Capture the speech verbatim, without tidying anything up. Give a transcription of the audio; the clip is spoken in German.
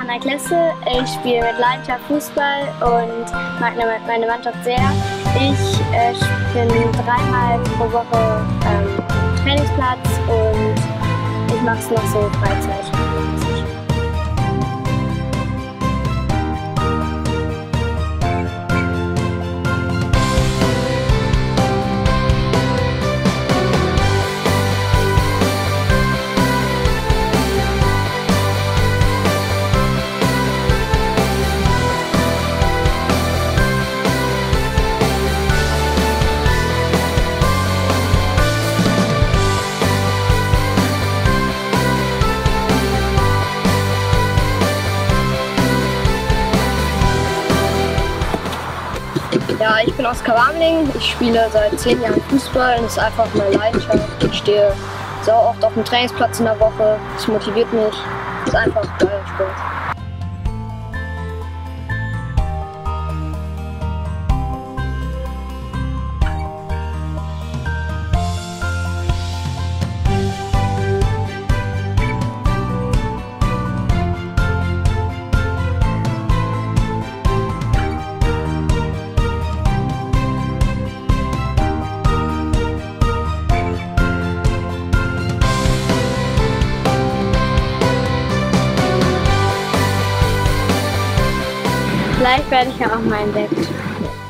Anna Klesse. Ich spiele mit Leidenschaft Fußball und mag meine Mannschaft sehr. Ich äh, bin dreimal pro Woche ähm, Trainingsplatz und ich mache es noch so Freizeit. Ja, ich bin Oskar Warmling, ich spiele seit zehn Jahren Fußball und das ist einfach meine Leidenschaft. Ich stehe so oft auf dem Trainingsplatz in der Woche, das motiviert mich, das ist einfach geiler Sport. Vielleicht werde ich ja auch mal entdeckt.